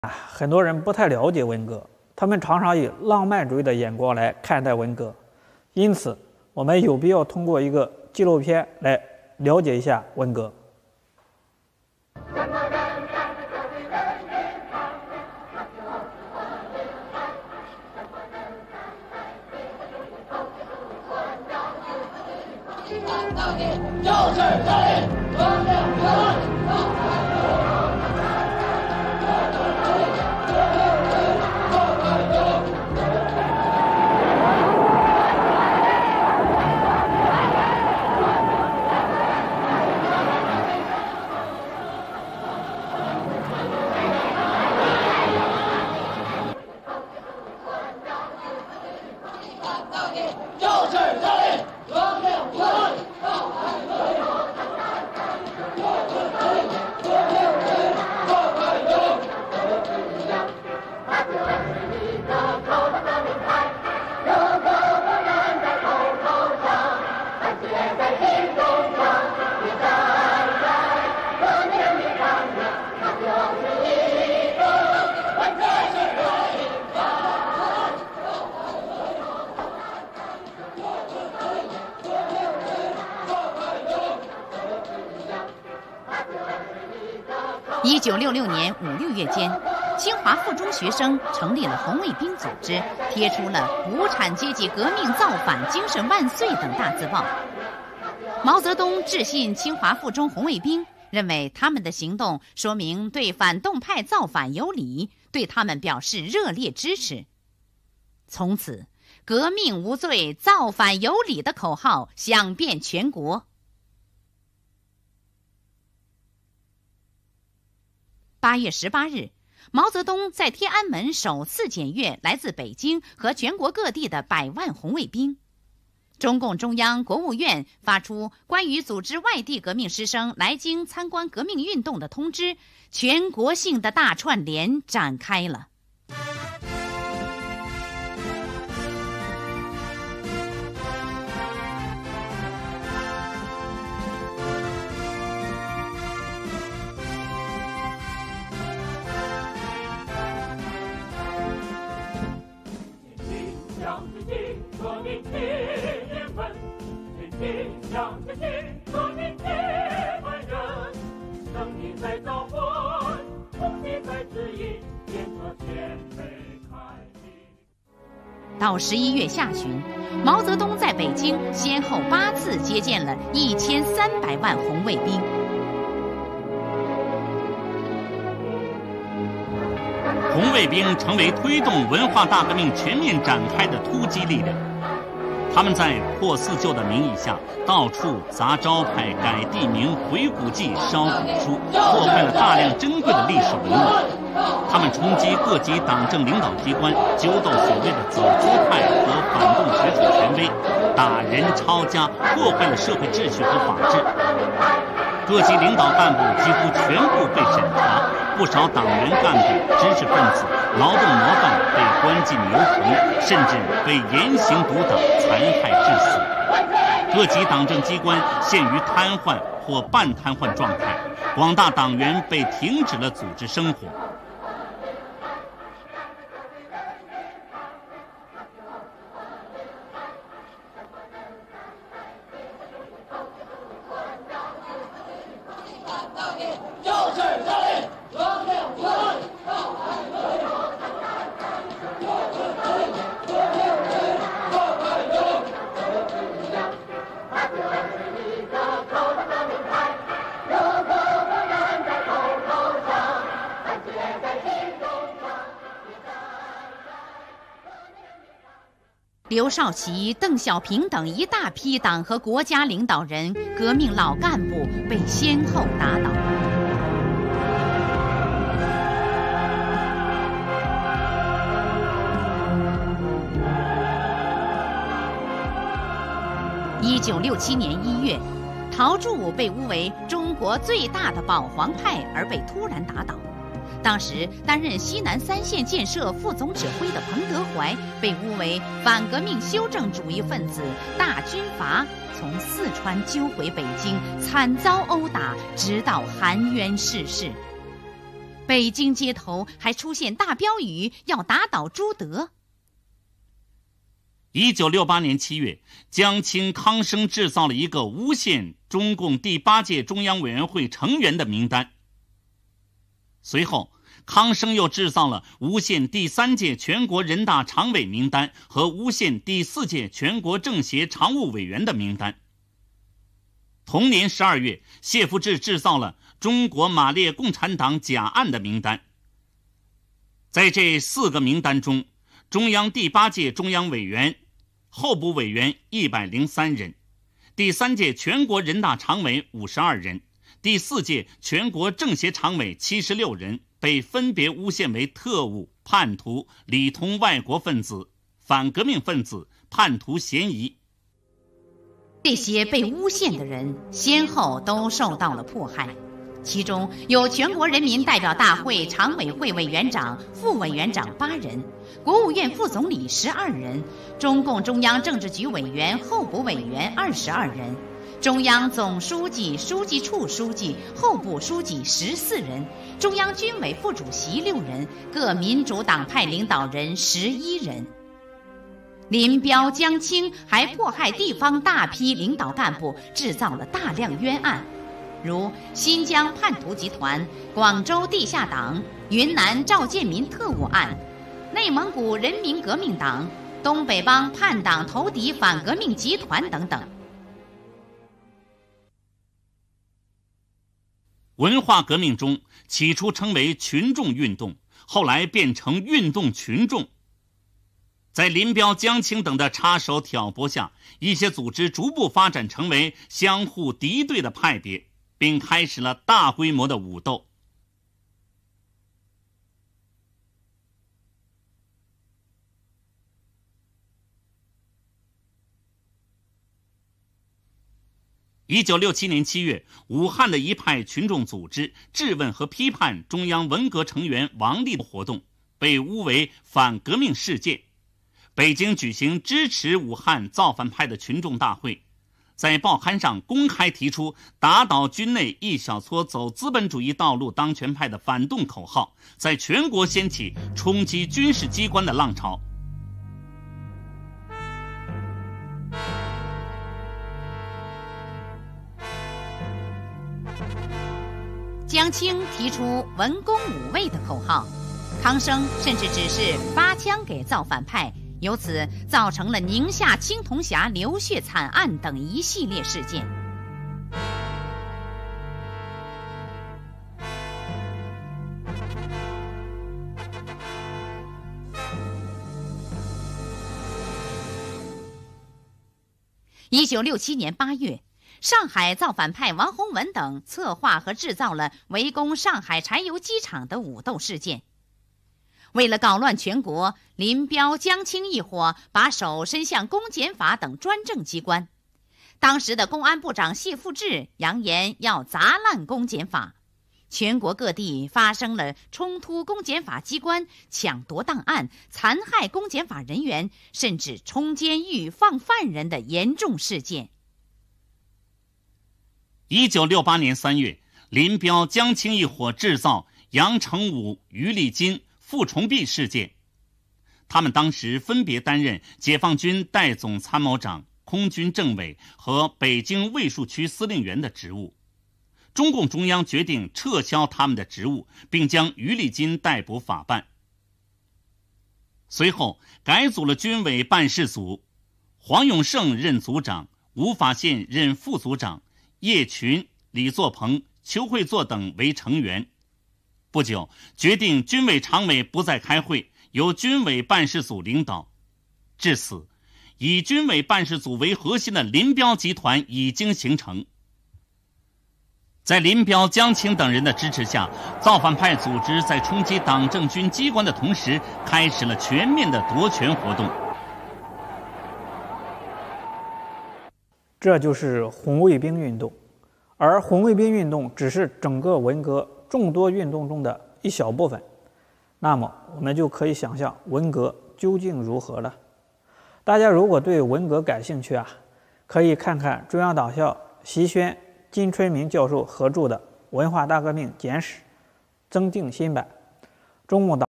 很多人不太了解文革，他们常常以浪漫主义的眼光来看待文革，因此我们有必要通过一个纪录片来了解一下文革。 1966年5、6月间，清华附中学生成立了红卫兵组织，贴出了“无产阶级革命造反精神万岁”等大字报。毛泽东致信清华附中红卫兵，认为他们的行动说明对反动派造反有理，对他们表示热烈支持。从此，革命无罪，造反有理的口号响遍全国。8月18日，毛泽东在天安门首次检阅来自北京和全国各地的100万红卫兵。中共中央、国务院发出关于组织外地革命师生来京参观革命运动的通知，全国性的大串联展开了。到11月下旬，毛泽东在北京先后8次接见了1300万红卫兵。 红卫兵成为推动文化大革命全面展开的突击力量。他们在破四旧的名义下，到处砸招牌、改地名、毁古迹、烧古书，破坏了大量珍贵的历史文物。他们冲击各级党政领导机关，揪斗所谓的走资派和反动学者权威，打人抄家，破坏了社会秩序和法治。各级领导干部几乎全部被审查，不少党员干部、知识分子、劳动模范被关进牛棚，甚至被严刑毒打、残害致死。各级党政机关陷于瘫痪或半瘫痪状态，广大党员被停止了组织生活。 刘少奇、邓小平等一大批党和国家领导人、革命老干部被先后打倒。1967年1月，陶铸被诬为中国最大的保皇派而被突然打倒。当时担任西南3线建设副总指挥的彭德怀被诬为反革命修正主义分子，大军阀从四川揪回北京，惨遭殴打，直到含冤逝世。 北京街头还出现大标语要打倒朱德。 1968年7月，江青、康生制造了一个诬陷中共第8届中央委员会成员的名单。随后，康生又制造了诬陷第3届全国人大常委名单和诬陷第4届全国政协常务委员的名单。同年12月，谢福治制造了中国马列共产党假案的名单。在这4个名单中，中央第8届中央委员、候补委员103人，第3届全国人大常委52人，第4届全国政协常委76人被分别诬陷为特务、叛徒、里通外国分子、反革命分子、叛徒嫌疑。 这些被诬陷的人先后都受到了迫害，其中有全国人民代表大会常委会委员长、副委员长8人，国务院副总理12人，中共中央政治局委员、候补委员22人，中央总书记、书记处书记、候补书记14人，中央军委副主席6人，各民主党派领导人11人。林彪、江青还迫害地方大批领导干部，制造了大量冤案，如新疆叛徒集团、广州地下党、云南赵建民特务案、内蒙古人民革命党、东北帮叛党投敌反革命集团等等。 文化革命中起初称为群众运动，后来变成运动群众。在林彪、江青等的插手挑拨下，一些组织逐步发展成为相互敌对的派别，并开始了大规模的武斗。1967年7月，武汉的一派群众组织质问和批判中央文革成员王力的活动，被诬为反革命事件。北京举行支持武汉造反派的群众大会，在报刊上公开提出打倒军内一小撮走资本主义道路当权派的反动口号，在全国掀起冲击军事机关的浪潮。 江青提出文攻武卫的口号，康生甚至只是发枪给造反派，由此造成了宁夏青铜峡流血惨案等一系列事件。1967年8月，上海造反派王洪文等策划和制造了围攻上海柴油机厂的武斗事件。为了搞乱全国，林彪、江青一伙把手伸向公检法等专政机关。当时的公安部长谢富治扬言要砸烂公检法，全国各地发生了冲突公检法机关、抢夺档案、残害公检法人员，甚至冲监狱放犯人的严重事件。 1968年3月，林彪、江青一伙制造杨成武、于立金、傅崇碧事件。他们当时分别担任解放军代总参谋长、空军政委和北京卫戍区司令员的职务。中共中央决定撤销他们的职务，并将于立金逮捕法办。随后改组了军委办事组，黄永胜任组长，吴法宪任副组长，叶群、李作鹏、邱会作等为成员。不久，决定军委常委不再开会，由军委办事组领导。至此，以军委办事组为核心的林彪集团已经形成。在林彪、江青等人的支持下，造反派组织在冲击党政军机关的同时，开始了全面的夺权活动。 这就是红卫兵运动，而红卫兵运动只是整个文革众多运动中的一小部分。那么我们就可以想象文革究竟如何了。大家如果对文革感兴趣可以看看中央党校席轩、金春明教授合著的《文化大革命简史》， 增进新版。中共党